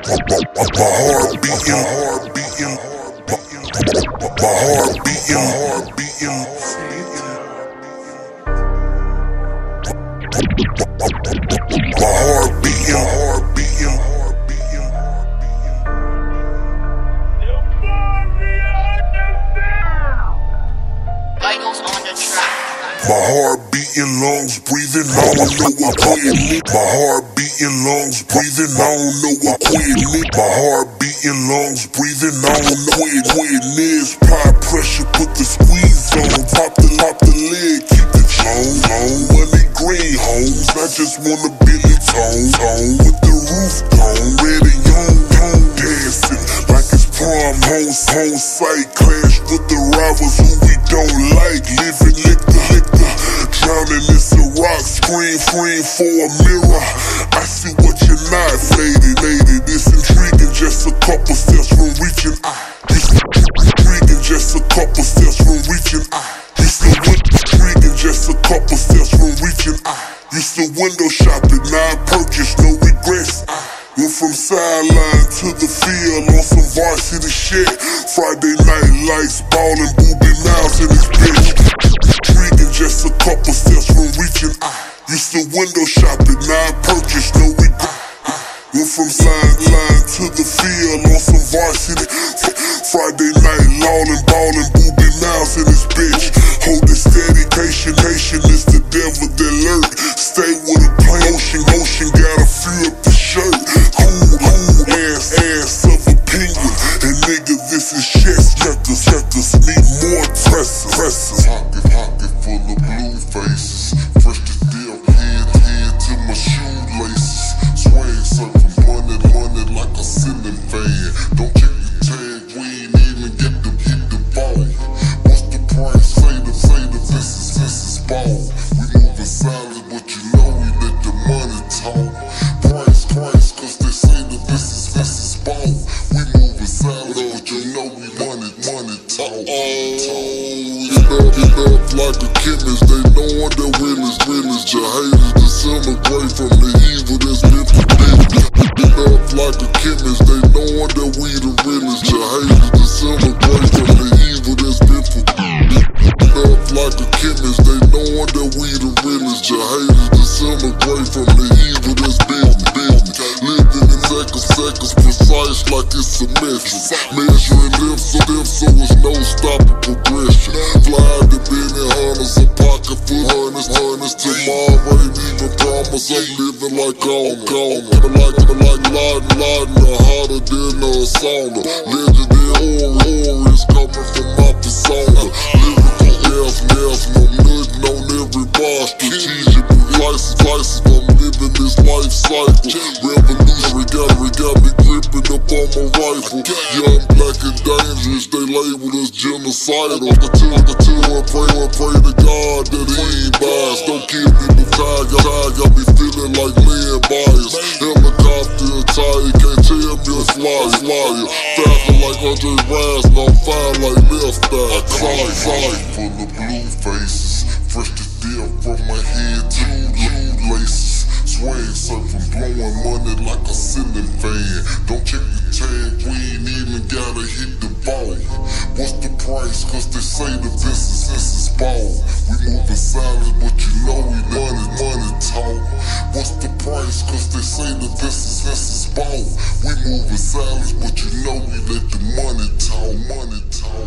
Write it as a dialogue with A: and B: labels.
A: My heart beating, my heart beating. My heart beating.
B: Vitals on the track.
A: My heart beating, lungs breathing, I don't know what quitting it. My heart beating, lungs breathing, I don't know what quitting it. My heart beating, lungs breathing, I don't know what quitting is. Apply pressure, put the squeeze on, pop the lid, keep the tone on. Money green homes, I just want a Billy tone with the roof gone, red and young, dancing like it's prom, home site, clash with the rivals who we don't like, living liquor, drowning in some rock, scream for a mirror. I see what you're not, lady, it's intriguing, just a couple steps from reaching. It's intriguing, just a couple steps from reaching. It's intriguing, just a couple steps from reaching. Used to window shopping, now I purchase, no regrets. Went from sideline to the field on some varsity shit. Friday night lights, ballin', booby mouths in this bitch. Intriguing, just a couple steps from reaching. Used to window shopping, now I purchase, no regret. Went from sideline to the field on some varsity. Friday night, ballin', booby mouths in this bitch. Hold it steady, patient is the devil that lurk. Stay with a plain motion, gotta fill up the shirt. Cool, ass of a penguin. And nigga, this is chest checkers, need more pressers.
C: Pocket full of blue faces, fresh to death, head to my shoelaces. Swing surfing, money like a ceiling fan. Don't check the tag, we ain't even hit the ball. What's the price? Say the this is ball. We moving silent, but you know we let the money talk. Price, cause they say that this is ball. We moving silent, but you know we money talk. Get up like a chemist, they knowin' that realest. Your haters disintegrate from the evil that's been predicted. Get up like a chemist, they knowin' that we the realest. Your haters disintegrate from the evil that's been predicted. Get up like a chemist, they knowin' that we the realest. Your haters disintegrate from the evil that's been predicted. Living in seconds, precise like it's a metric. Measuring them so it's no stopping progression. Fly the Benny Hunters, a pocket full hundreds. Tomorrow ain't even promise. I'm living like on. Like Laden, harder than a sauna. Legendary is coming from my persona. Lyrical F, no nothing on every bar. Strategic slices, I'm living this life cycle. Revolutionary got me gripping up on my rifle. Young, black and dangerous, they label us genocidal. I pray to God that he ain't biased. Don't kill me before got me feeling like Lynn Byers. Helicopter attire, can't tell me a flyer. Faster like Andre Ryan, I'm fine like left eye. Pocket full of blue faces, fresh to death from my head to laces. Swing surfing, blowing money like a ceiling fan. Don't check the tag, we ain't even gotta hit the ball. What's the price? Cause they say that this is ball. We moving silent, but you know we money talk. What's the price? Cause they say that this is ball. We moving silent, but you